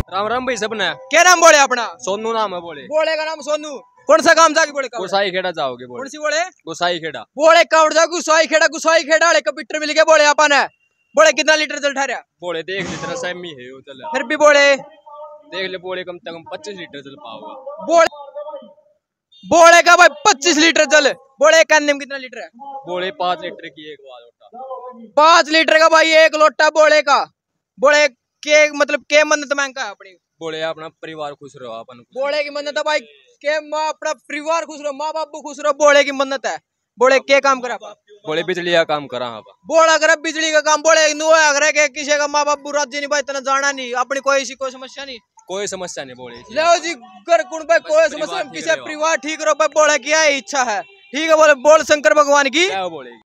राम राम भाई सबने। क्या नाम बोले अपना? सोनू नाम है। बोले बोले का नाम सोनू। कौन सा काम जाके बोले? गोसाई खेड़ा जाओगे? बोले कौन सी बोले? गोसाई खेड़ा। बोले काउंट जा गुसाई खेड़ा वाले कंप्यूटर मिल गया बोले अपन है। बोले कितना लीटर जल ठहरा? बोले देख लीटर सेमी है वो चल। फिर भी बोले देख ले बोले कम से कम 25 लीटर चल पाओगा। बोले का भाई 25 लीटर जल। बोले कहने में कितना लीटर है? बोले 5 लीटर की एक बार लोटा। 5 लीटर का भाई एक लोटा बोले का। बोले के मतलब के मन्नत मांगा है अपनी? बोले अपना परिवार खुश रहो अपन। बोले की मन्नत है भाई के माँ अपना परिवार खुश रहो, माँ बाप खुश रहो, बोले की मन्नत है। बोले के काम करा? बोले बिजली का काम करा। बोला अगर बिजली का काम। बोले अगर के किसी का माँ बाप राज्य नहीं भाई इतना जाना नहीं अपनी कोई समस्या नहीं। कोई समस्या नहीं। बोले लो जी घर कुण भाई कोई समस्या किसी परिवार ठीक रहो भाई। बोले क्या इच्छा है? ठीक है बोले बोल शंकर भगवान की। क्या बोले।